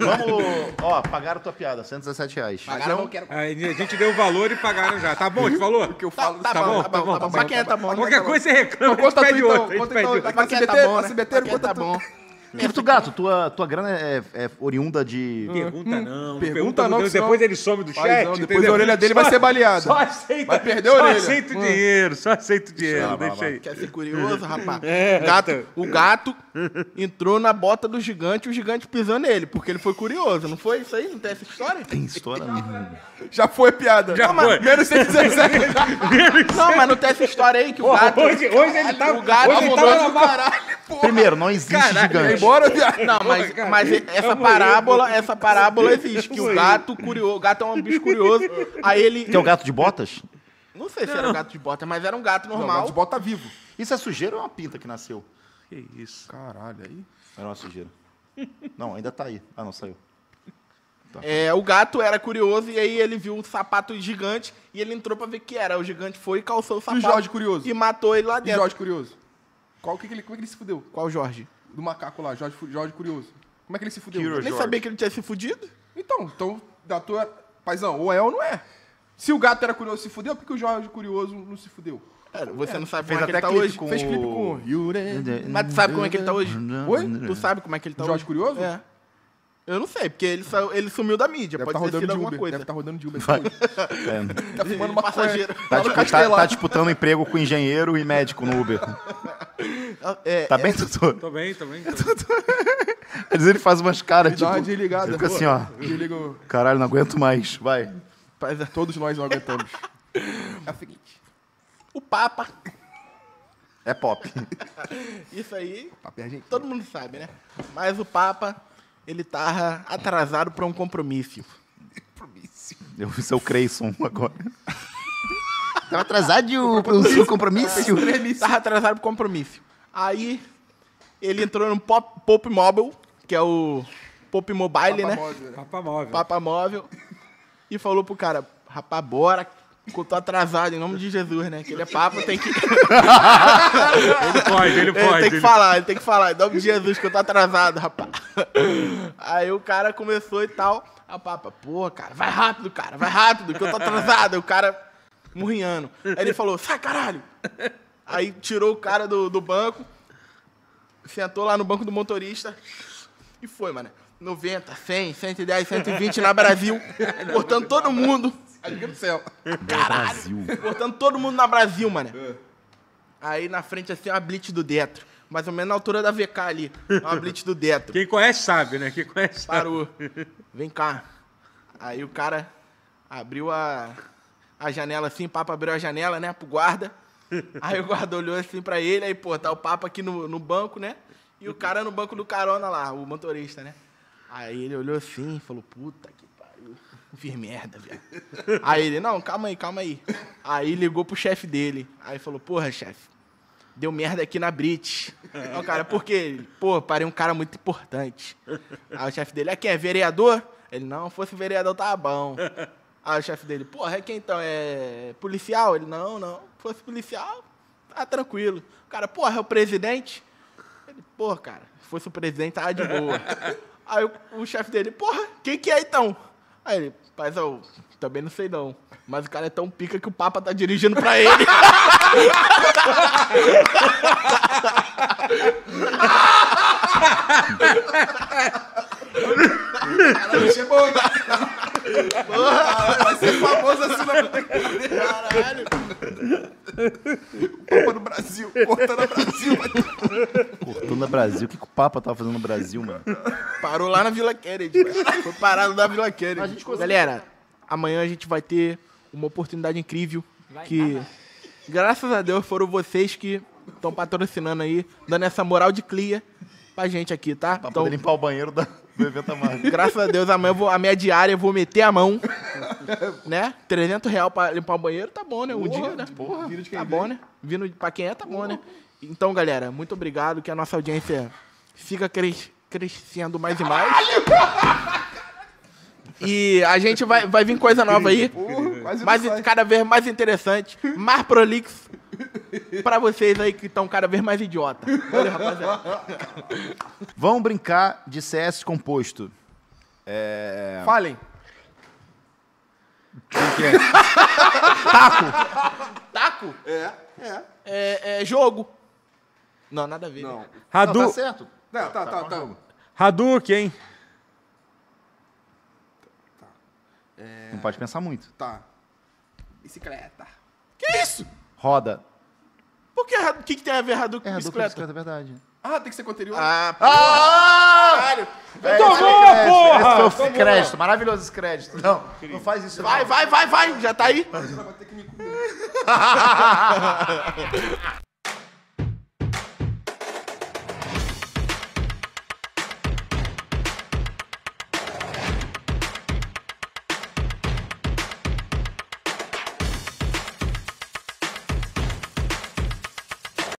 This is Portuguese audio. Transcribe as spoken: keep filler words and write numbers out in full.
Vamos, ó, pagaram tua piada, cento e dezessete reais. Pagaram, eu quero... Aí a gente deu o valor e pagaram já. Tá bom, te falou? O que eu falo... Tá, tá, bom, tá bom, tá bom. Paquinha tá bom. Qualquer coisa você reclama, Então, conta a gente tu pede então. outro. A gente Conta pede então. outro. Tá Paquinha tá SBT, bom, né? S B T, Paquinha conta tá tu. bom. Quinto Gato, tua, tua grana é, é oriunda de... Pergunta não. não Pergunta pergunta não, não, que senão- depois ele some do Faz chat. não, depois entendeu? a orelha dele Só- vai ser baleada. Só aceita, Vai perder a só orelha. aceita o Hum. dinheiro, só aceita o dinheiro. Vai lá, Deixa vai lá. aí. Quer ser curioso, rapaz? É, o, gato, então. o gato entrou na bota do gigante e o gigante pisou nele, porque ele foi curioso. Não foi isso aí? Não tem essa história? Tem história mesmo. Já foi piada. Já Não, mas foi. Menos cento e dezessete. Não, mas não tem essa história aí que o Porra, gato... hoje, hoje ele tá. o gato hoje ele abundou tava de na caralho. Primeiro, não existe Caralho, Vai gigante. embora, viado. Não, mas, Porra, cara. mas essa Eu vou- parábola, essa parábola existe, que o vou- gato curioso, o gato é um bicho curioso, aí ele... Que é o gato de botas? Não sei se era um gato de bota, mas era um gato Não, normal. mas bota vivo. Isso é sujeira ou é uma pinta que nasceu? Que isso. Caralho, aí... Era uma sujeira. Não, ainda tá aí. Ah, não, saiu. É, o gato era curioso e aí ele viu um sapato gigante e ele entrou pra ver o que era. O gigante foi e calçou o E o sapato. Jorge curioso? E matou ele lá E dentro. Jorge curioso? Qual, que que ele, como é que ele se fudeu? Qual Jorge? Do macaco lá, Jorge, Fu- Jorge curioso. Como é que ele se fudeu? Curious. Nem Jorge. sabia que ele tinha se fudido. Então, então, da tua... Paizão, ou é ou não é. Se o gato era curioso e se fudeu, por que o Jorge curioso não se fudeu? É, você não sabe Fez como é que até ele tá clipe hoje. com Fez clipe o- com... Yure. Mas tu sabe como é que ele tá hoje? Oi? Tu sabe como é que ele tá Jorge hoje? curioso? É. Eu não sei, porque ele, saiu- ele sumiu da mídia. Deve Pode estar ter rodando sido de alguma Uber. coisa. Deve estar rodando de Uber. Vai. Tá fumando uma Passageiro. Tá, Tá no dispu- tá- Castelar. tá disputando emprego com engenheiro e médico no Uber. É, Tá bem, doutor? Tô bem, tô bem. Tô bem. Às vezes ele faz umas caras, Dá tipo... uma desligada. Ele fica assim, ó. Desliga o... Caralho, não aguento mais. Vai. Mas, é, Todos nós não aguentamos. É o seguinte. o Papa, É pop. isso aí, Papo é argentino. todo mundo sabe, né? Mas o Papa, ele tava atrasado pra um compromisso. Eu vi seu Creyson agora. Tava atrasado pro seu compromisso. Tava atrasado pro compromisso. Aí, ele entrou no Pop, Pop Mobile, que é o Pop Mobile, né? Papa móvel. Papa Móvel. E falou pro cara, rapaz, bora, que eu tô atrasado, em nome de Jesus, né? Que ele é papa, tem que... Ele pode, ele Ele pode. tem que ele- falar, ele tem que falar, em nome de Jesus, que eu tô atrasado, rapaz. Aí o cara começou e tal. A papa, pô, cara, vai rápido, cara, vai rápido, que eu tô atrasado. Aí o cara murrinhando. Aí ele falou, sai, caralho. Aí tirou o cara do, do banco, sentou lá no banco do motorista e foi, mano. noventa, cem, cento e dez, cento e vinte na Brasil, cortando todo mundo. Amiga do céu. Brasil. Cortando todo mundo na Brasil, mano. Aí na frente assim, uma blitz do Detro. Mais ou menos na altura da V K ali. Uma blitz do Detro. Quem conhece sabe, né? Quem conhece sabe. Parou. Vem cá. Aí o cara abriu a, a janela assim, o Papa abriu a janela, né, pro guarda. Aí o guarda olhou assim pra ele, aí, pô, tá o Papa aqui no, no banco, né? E o cara no banco do carona lá, o motorista, né? Aí ele olhou assim e falou, puta que pariu, fiz merda, velho. Aí ele, não, calma aí, calma aí. Aí ligou pro chefe dele. Aí falou, porra, chefe, deu merda aqui na Brits. Não, cara, por quê? Pô, parei um cara muito importante. Aí o chefe dele, é quem? É vereador? Ele, não, fosse vereador, tava bom. Aí o chefe dele, porra, é quem então? É policial? Ele, não, não, fosse policial, tá tranquilo. O cara, porra, é o presidente? Ele, porra, cara, se fosse o presidente, tava de boa. Aí o, o chefe dele, porra, quem que é então? Aí ele, paizão, também não sei não. Mas o cara é tão pica que o Papa tá dirigindo pra ele. Vai ser bom, né? Vai ser famoso assim na Caralho. Copa do Brasil. Cortando o Brasil. Cortando no Brasil. O que, que o Papa tava fazendo no Brasil, mano? Parou lá na Vila Kennedy. velho. Foi parado na Vila Kennedy. Galera, amanhã a gente vai ter uma oportunidade incrível que, graças a Deus, foram vocês que estão patrocinando aí, dando essa moral de clia pra gente aqui, tá? Pra Então, poder limpar o banheiro da, do evento amargo. graças a Deus, amanhã eu vou, a minha diária eu vou meter a mão, né? trezentos reais pra limpar o banheiro, tá bom, né? Um dia, né? Porra, vindo de quem Tá vem. bom, né? Vindo pra quem é, tá bom, né? Então, galera, muito obrigado, que a nossa audiência siga cres- crescendo mais e mais. E a gente vai, vai vir coisa nova aí, Porra, quase mais, não sai. cada vez mais interessante, mais prolixo, pra vocês aí que estão cada vez mais idiota. Valeu, rapaziada. Vamos brincar de C S composto. É... Falem. Taco? É, é. É, é jogo. Não, nada a ver. Não. Não, Hadu... tá certo. Não, tá, tá, tá. Hadouken, hein? Não pode pensar muito. Tá. Bicicleta. Que isso? Roda. Por que o que, que tem a ver Hadouken É, com a dupla bicicleta? bicicleta, é verdade. Ah, tem que ser com anterior. Ah, Ah! caralho. Tomou, porra! Esse foi o crédito, maravilhoso esse crédito. Não, não faz isso. Vai, vai, vai, vai. Já tá aí. Vai ter que me